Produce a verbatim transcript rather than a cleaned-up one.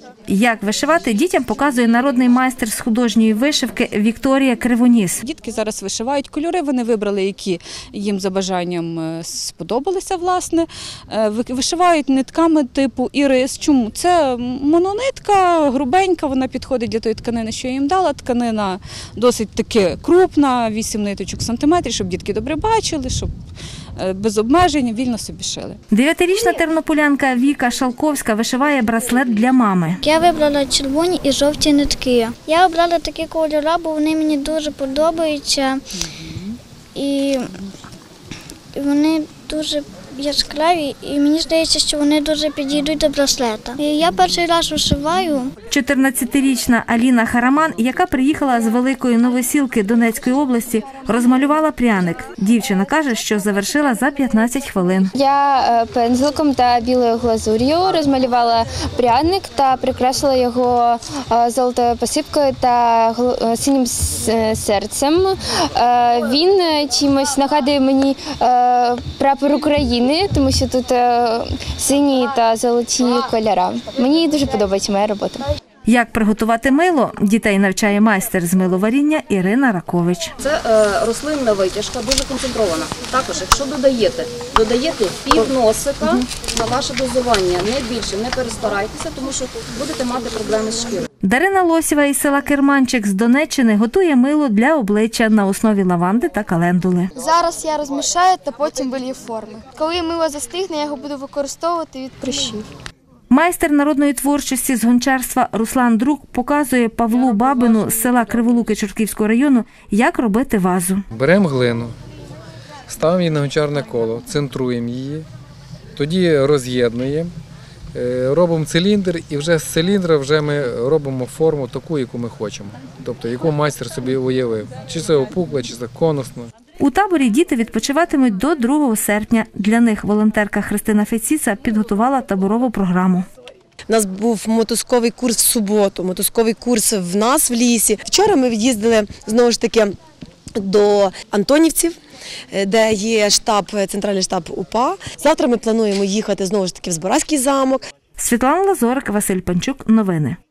Як вишивати, дітям показує народний майстер з художньої вишивки Вікторія Кривоніс. Дітки зараз вишивають кольори, вони вибрали, які їм за бажанням сподобалися, власне. Вишивають нитками типу ірис. Чому? Це мононитка, грубенька, вона підходить для тої тканини, що я їм дала. Тканина досить таки крупна, вісім ниточок сантиметрів, щоб дітки добре бачили, щоб без обмежень вільно собі шили. Дев'ятирічна тернополянка Віка Шалковська вишиває браслет для мами. Я вибрала червоні і жовті нитки. Я обрала такі кольори, бо вони мені дуже подобаються. І вони дуже яскраві, і мені здається, що вони дуже підійдуть до браслета. І я перший раз вишиваю. чотирнадцятирічна Аліна Хараман, яка приїхала з Великої Новосілки Донецької області, розмалювала пряник. Дівчина каже, що завершила за п'ятнадцять хвилин. Я пензликом та білою глазур'ю розмалювала пряник та прикрасила його золотою посипкою та синім серцем. Він чимось нагадує мені прапор України, тому що тут сині та золоті кольори. Мені дуже подобається моя робота. Як приготувати мило, дітей навчає майстер з миловаріння Ірина Ракович. Це е, рослинна витяжка, дуже концентрована. Також, якщо додаєте, додаєте пів носика на ваше дозування, не більше, не перестарайтеся, тому що будете мати проблеми з шкірою. Дарина Лосєва із села Керманчик з Донеччини готує мило для обличчя на основі лаванди та календули. Зараз я розмішаю та потім вилью форми. Коли мило застигне, я його буду використовувати від прищів. Майстер народної творчості з гончарства Руслан Друк показує Павлу Бабину з села Криволуки Чортківського району, як робити вазу. Беремо глину, ставимо її на гончарне коло, центруємо її, тоді роз'єднуємо, робимо циліндр і вже з циліндра вже ми робимо форму таку, яку ми хочемо, тобто яку майстер собі уявив. Чи це опукле, чи це конусно. У таборі діти відпочиватимуть до другого серпня. Для них волонтерка Христина Феціса підготувала таборову програму. У нас був мотузковий курс в суботу, мотузковий курс в нас в лісі. Вчора ми від'їздили знову ж таки до Антонівців, де є штаб, центральний штаб УПА. Завтра ми плануємо їхати знову ж таки в Збаразький замок. Світлана Лазорик, Василь Панчук. Новини.